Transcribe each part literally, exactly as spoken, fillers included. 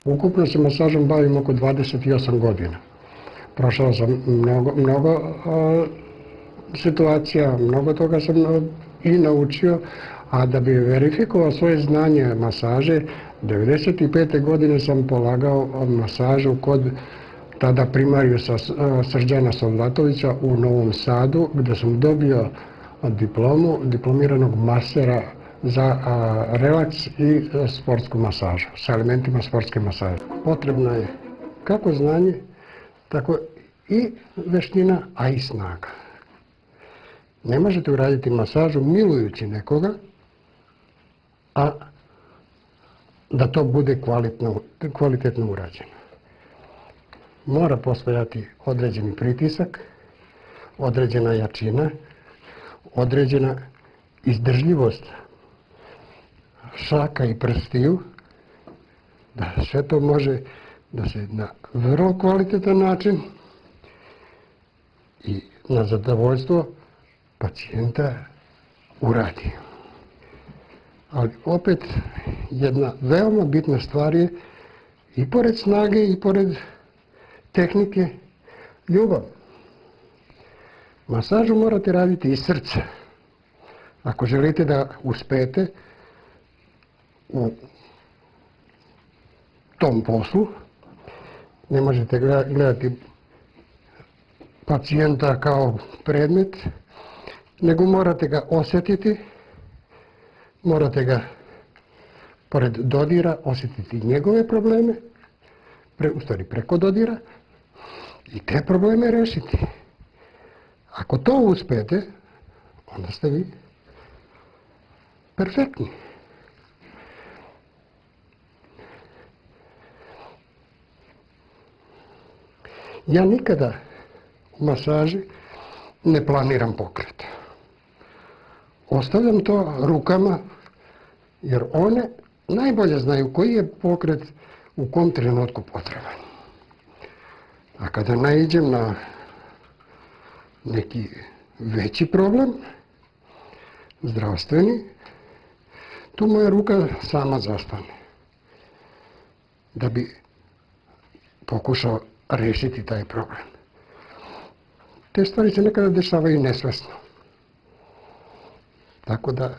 Ukupno se masažom bavim oko dvadeset osam godina. Prošao sam mnogo, mnogo a, situacija, mnogo toga sam i naučio, a da bi verifikovao svoje znanje masaže, devedeset pete godine sam polagao masažu kod tada primarijusa Srđana Soldatovića u Novom Sadu, gde sam dobio diplomu diplomiranog masera za a, relaks i sportsku masažu, sa elementima sportske masaže. Potrebno je kako znanje, tako i veština, a i snaga. Ne možete uraditi masažu milujući nekoga, a da to bude kvalitetno urađeno. Mora postojati određeni pritisak, određena jačina, određena izdržljivost šaka i prstiju, da sve to može da se na vrlo kvalitetan način i na zadovoljstvo pacijenta uradi. Ali opet jedna veoma bitna stvar je i pored snage i pored tehnike ljubav. Masažu morate raditi iz srca. Ako želite da uspete u tom poslu, ne možete gledati pacijenta kao predmet, nego morate ga osjetiti, morate ga pored dodira osjetiti njegove probleme, pre, u stvari preko dodira, i te probleme rešiti. Ako to uspete, onda ste vi perfektni. Ja nikada u masaži ne planiram pokret. Ostavljam to rukama, jer one najbolje znaju koji je pokret u kom trenutku potreban. A kada naiđem na neki veći problem, zdravstveni, tu moja ruka sama zastane, da bi pokušao rešiti taj problem. Te stvari se nekada dešavaju nesvesno. Tako da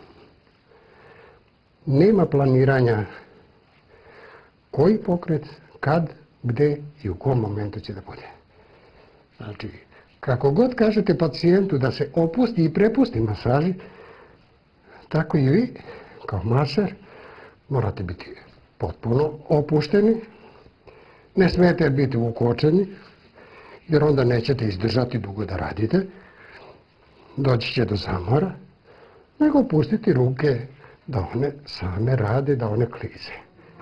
nema planiranja koji pokret, kad, gde i u kom momentu će da bude. Znači, kako god kažete pacijentu da se opusti i prepusti masaži, tako i vi, kao maser, morate biti potpuno opušteni, ne smijete biti ukočeni, jer onda nećete izdržati dugo da radite, doći će do zamora, nego pustiti ruke da one same rade, da one klize.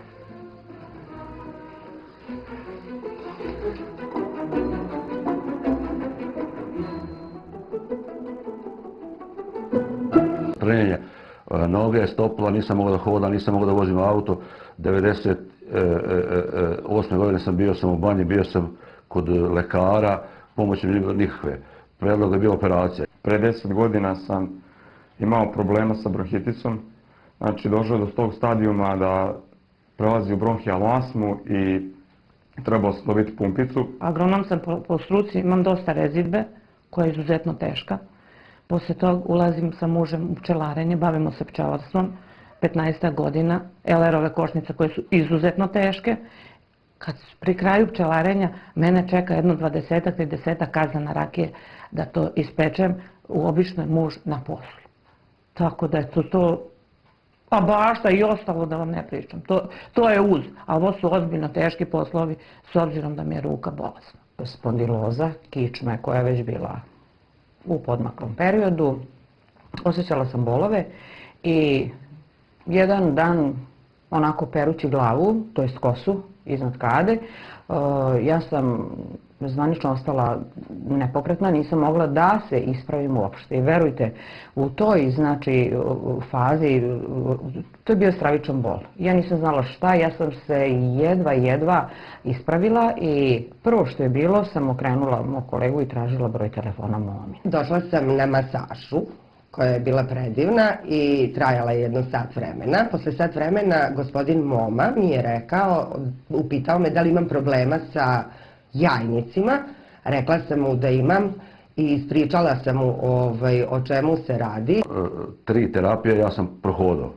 Trenjenje noge, stopala, nisam mogao da hodam, nisam mogao da vozim auto. devedeset osme godine sam bio sam u banji, bio sam kod lekara, pomoći mi nije bilo nikakve. Predlog je bio operacija. Pre deset godina sam imao problema sa bronhitisom, znači došao do tog stadijuma da prelazi u bronhijalnu astmu i trebao sam dobiti pumpicu. Agronom sam po, po struci, imam dosta rezidbe koja je izuzetno teška. Posle toga ulazim sa mužem u pčelarenje, bavimo se pčelarstvom, petnaest godina, el er-ove košnice koje su izuzetno teške. Kad pri kraju pčelarenja mene čeka jedno dvadesetak, tridesetak kazana rakije da to ispečem, obično je muž na poslu. Tako da je to to, pa bašta i ostalo da vam ne pričam. To, to je uz, a ovo su ozbiljno teški poslovi s obzirom da mi je ruka bolesna. Spondiloza, kičme koja je već bila u podmaklom periodu, osjećala sam bolove i jedan dan onako perući glavu, to jest kosu iznad kade, ja sam zvanično ostala nepokretna, nisam mogla da se ispravim uopšte. I verujte, u toj znači fazi, to je bio stravičan bol. Ja nisam znala šta, ja sam se jedva, jedva ispravila i prvo što je bilo, sam okrenula mog kolegu i tražila broj telefona mominu. Došla sam na masažu koja je bila predivna i trajala je jedno sat vremena. Posle sat vremena gospodin Moma mi je rekao, upitao me da li imam problema sa jajnicima. Rekla sam mu da imam i ispričala sam mu ovaj, o čemu se radi. Tri terapije ja sam prohodao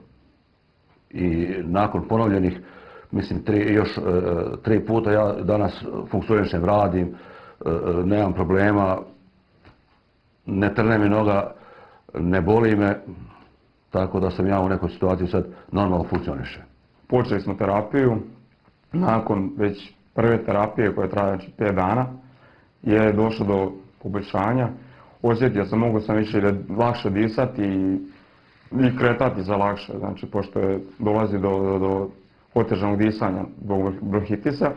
i nakon ponovljenih, mislim, tri, još tri puta ja danas funkcionišem, radim, nemam problema, ne trne mi noga, ne boli me, tako da sam ja u nekoj situaciji sad normalno funkcionišem. Počeli smo terapiju, nakon već prve terapije koja traje znači pet dana je došlo do poboljšanja. Osjetio sam, mogu sam više lakše disati i, i kretati za lakše, znači pošto je dolazi do, do, do otežanog disanja zbog bronhitisa.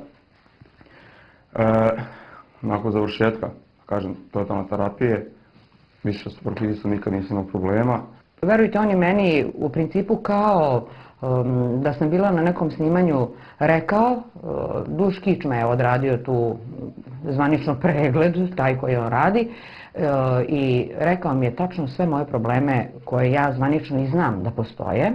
E, nakon završetka, kažem, totalne terapije, više s bronhitisom nikad nisam imao problema. Verujte, on je meni u principu kao um, da sam bila na nekom snimanju rekao, uh, Duš Kičma je odradio tu zvanično pregled, taj koji on radi, uh, i rekao mi je tačno sve moje probleme koje ja zvanično i znam da postoje.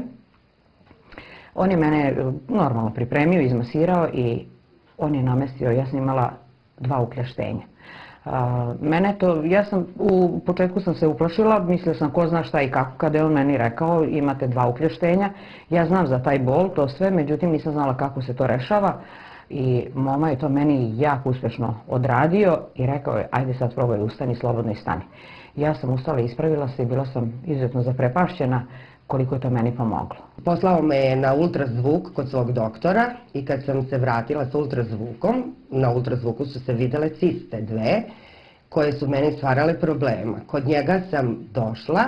On je mene normalno pripremio, izmasirao i on je namestio, ja sam imala dva ukljaštenja. Uh, mene to, ja sam, u početku sam se uplašila, mislila sam ko zna šta i kako, kada je on meni rekao imate dva ukljaštenja. Ja znam za taj bol, to sve, međutim nisam znala kako se to rešava i Moma je to meni jako uspešno odradio i rekao je ajde sad probaj ustani, slobodno i stani. Ja sam ustala, ispravila se i bila sam izuzetno zaprepašćena koliko je to meni pomoglo. Poslao me je na ultrazvuk kod svog doktora i kad sam se vratila sa ultrazvukom, na ultrazvuku su se videle ciste dve koje su meni stvarale problema. Kod njega sam došla,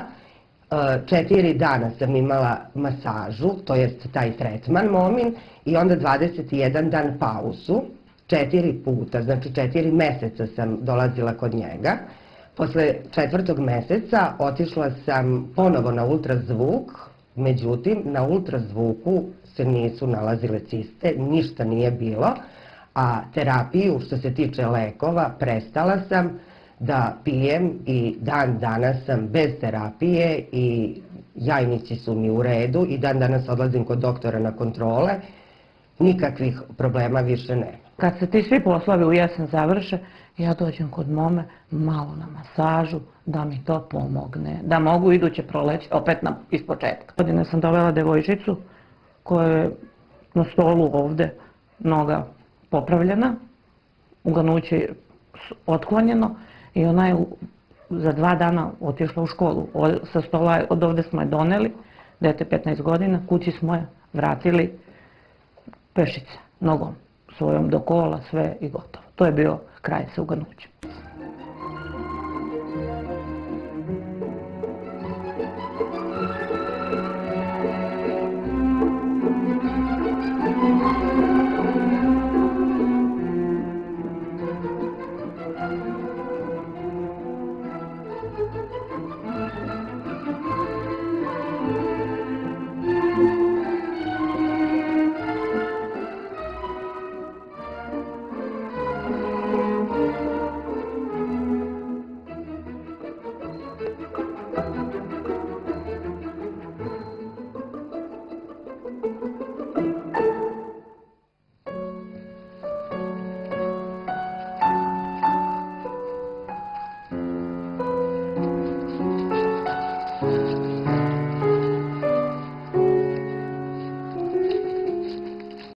četiri dana sam imala masažu, to jest taj tretman Momin, i onda dvadeset jedan dan pauzu, četiri puta, znači četiri meseca sam dolazila kod njega. Posle četvrtog meseca otišla sam ponovo na ultrazvuk, međutim na ultrazvuku se nisu nalazile ciste, ništa nije bilo, a terapiju što se tiče lekova prestala sam da pijem i dan danas sam bez terapije i jajnici su mi u redu i dan danas odlazim kod doktora na kontrole, nikakvih problema više nema. Kad se ti svi poslovi u jesen završe, ja dođem kod Mome malo na masažu da mi to pomogne, da mogu iduće proleći opet na, ispočetka. Godine sam dovela devojčicu koja je na stolu ovde noga popravljena, uganuće otklonjeno i ona je za dva dana otišla u školu. Sa stola od ovde smo je doneli, dete petnaest godina, kući smo je vratili pešice, nogom svojom do kola, sve i gotovo. To je bio kraj sa uganućem.